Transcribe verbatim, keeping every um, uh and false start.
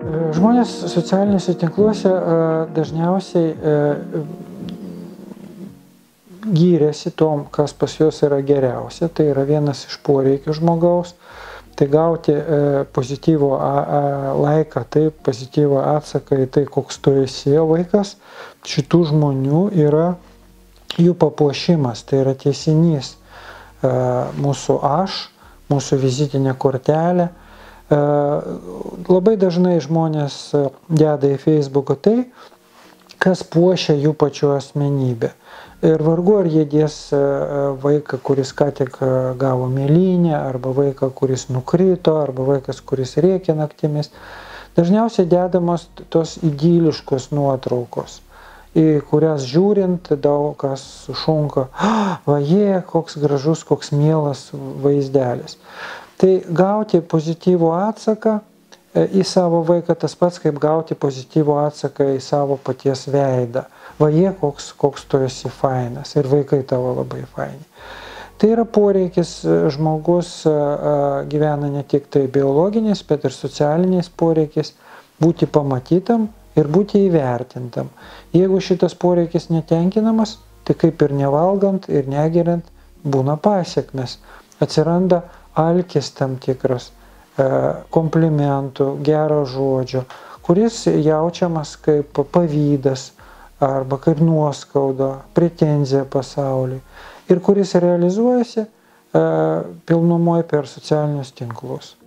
Žmonės socialiniuose tinkluose dažniausiai gyrėsi tom, kas pas juos yra geriausia. Tai yra vienas iš poreikių žmogaus. Tai gauti pozityvų laiką, tai pozityvų atsaką į tai, koks tu esi vaikas. Šitų žmonių yra jų papuošimas, tai yra tęsinys. Mūsų aš, mūsų vizitinė kortelė. Labai dažnai žmonės deda į Facebooką tai, kas puošia jų pačių asmenybę. Ir vargu ar jie dės vaiką, kuris ką tik gavo mėlynę, arba vaiką, kuris nukrito, arba vaikas, kuris rėkia naktimis. Dažniausiai dedamos tos idyliškos nuotraukos, į kurias žiūrint daug kas sušunka, vaje, koks gražus, koks mielas vaizdelis. Tai gauti pozityvų atsaką į savo vaiką tas pats, kaip gauti pozityvų atsaką į savo paties veidą. Vaje, koks, koks tu esi fainas ir vaikai tavo labai faini. Tai yra poreikis, žmogus gyvena ne tik tai biologiniais, bet ir socialiniais poreikis būti pamatytam ir būti įvertintam. Jeigu šitas poreikis netenkinamas, tai kaip ir nevalgant ir negeriant būna pasekmės. Atsiranda alkis tam tikras, komplimentų, gero žodžio, kuris jaučiamas kaip pavydas arba kaip nuoskauda, pretenzija pasauliui ir kuris realizuojasi pilnumoje per socialinius tinklus.